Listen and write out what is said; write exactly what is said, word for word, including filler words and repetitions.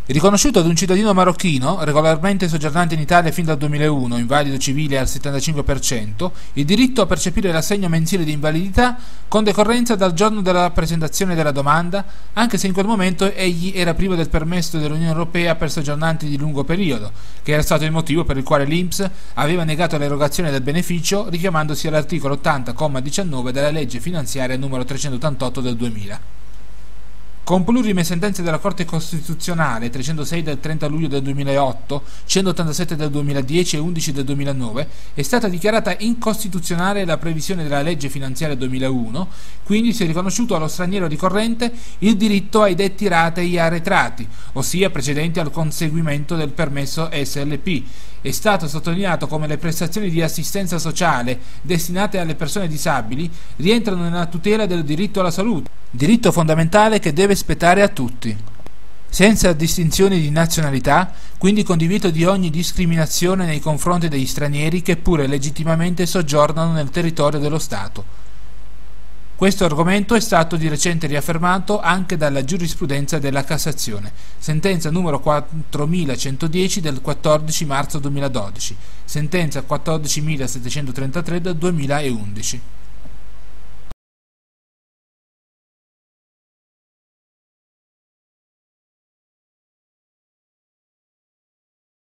Riconosciuto ad un cittadino marocchino, regolarmente soggiornante in Italia fin dal duemilauno, invalido civile al settantacinque per cento, il diritto a percepire l'assegno mensile di invalidità con decorrenza dal giorno della presentazione della domanda, anche se in quel momento egli era privo del permesso dell'Unione Europea per soggiornanti di lungo periodo, che era stato il motivo per il quale l'I N P S aveva negato l'erogazione del beneficio, richiamandosi all'articolo ottanta comma diciannove della legge finanziaria numero trecentottantotto del duemila. Con plurime sentenze della Corte Costituzionale, trecentosei del trenta luglio del duemilaotto, centottantasette del duemiladieci e undici del duemilanove, è stata dichiarata incostituzionale la previsione della legge finanziaria duemilauno, quindi si è riconosciuto allo straniero ricorrente il diritto ai detti ratei arretrati, ossia precedenti al conseguimento del permesso S L P. È stato sottolineato come le prestazioni di assistenza sociale destinate alle persone disabili rientrano nella tutela del diritto alla salute, diritto fondamentale che deve spettare a tutti, senza distinzioni di nazionalità, quindi con divieto di ogni discriminazione nei confronti degli stranieri che pure legittimamente soggiornano nel territorio dello Stato. Questo argomento è stato di recente riaffermato anche dalla giurisprudenza della Cassazione, sentenza numero quattromilacentodieci del quattordici marzo duemiladodici, sentenza quattordicimilasettecentotrentatré del duemilaundici.